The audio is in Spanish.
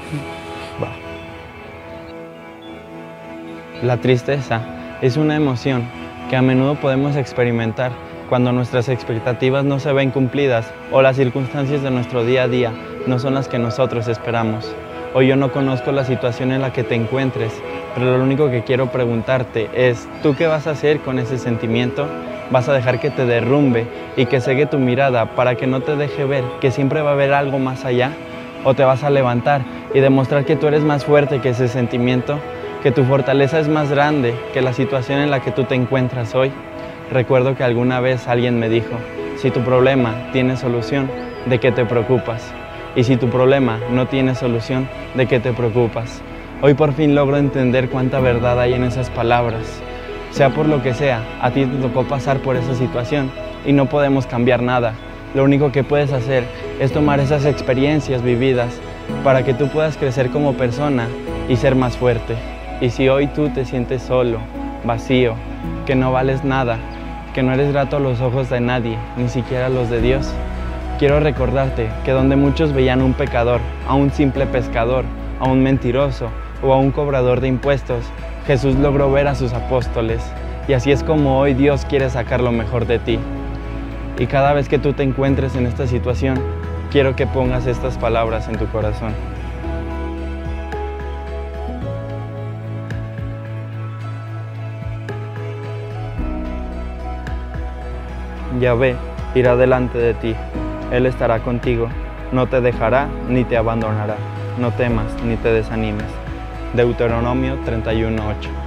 Va. La tristeza es una emoción que a menudo podemos experimentar cuando nuestras expectativas no se ven cumplidas o las circunstancias de nuestro día a día no son las que nosotros esperamos. Hoy yo no conozco la situación en la que te encuentres, pero lo único que quiero preguntarte es, ¿tú qué vas a hacer con ese sentimiento? ¿Vas a dejar que te derrumbe y que cegue tu mirada para que no te deje ver que siempre va a haber algo más allá? ¿O te vas a levantar y demostrar que tú eres más fuerte que ese sentimiento? ¿Que tu fortaleza es más grande que la situación en la que tú te encuentras hoy? Recuerdo que alguna vez alguien me dijo, si tu problema tiene solución, ¿de qué te preocupas? Y si tu problema no tiene solución, ¿de qué te preocupas? Hoy por fin logro entender cuánta verdad hay en esas palabras. Sea por lo que sea, a ti te tocó pasar por esa situación y no podemos cambiar nada. Lo único que puedes hacer es tomar esas experiencias vividas para que tú puedas crecer como persona y ser más fuerte. Y si hoy tú te sientes solo, vacío, que no vales nada, que no eres grato a los ojos de nadie, ni siquiera a los de Dios, quiero recordarte que donde muchos veían a un pecador, a un simple pescador, a un mentiroso o a un cobrador de impuestos, Jesús logró ver a sus apóstoles. Y así es como hoy Dios quiere sacar lo mejor de ti. Y cada vez que tú te encuentres en esta situación, quiero que pongas estas palabras en tu corazón. Yahvé irá delante de ti, Él estará contigo, no te dejará ni te abandonará, no temas ni te desanimes. Deuteronomio 31:8.